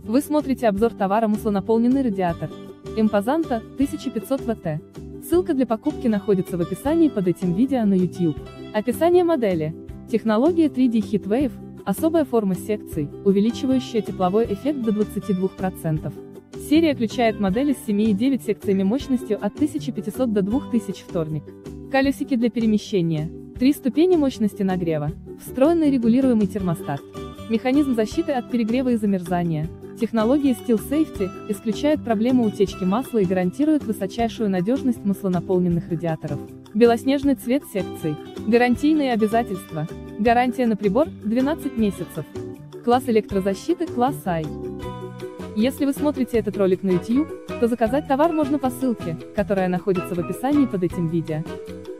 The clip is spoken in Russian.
Вы смотрите обзор товара маслонаполненный радиатор Импозанта 1500 Вт. Ссылка для покупки находится в описании под этим видео на YouTube. Описание модели. Технология 3D Heatwave, особая форма секций, увеличивающая тепловой эффект до 22%. Серия включает модели с 7,9 секциями мощностью от 1500 до 2000 вторник. Колесики для перемещения. 3 ступени мощности нагрева. Встроенный регулируемый термостат. Механизм защиты от перегрева и замерзания. Технология Steel Safety исключает проблему утечки масла и гарантирует высочайшую надежность маслонаполненных радиаторов. Белоснежный цвет секций. Гарантийные обязательства. Гарантия на прибор – 12 месяцев. Класс электрозащиты – класс I. Если вы смотрите этот ролик на YouTube, то заказать товар можно по ссылке, которая находится в описании под этим видео.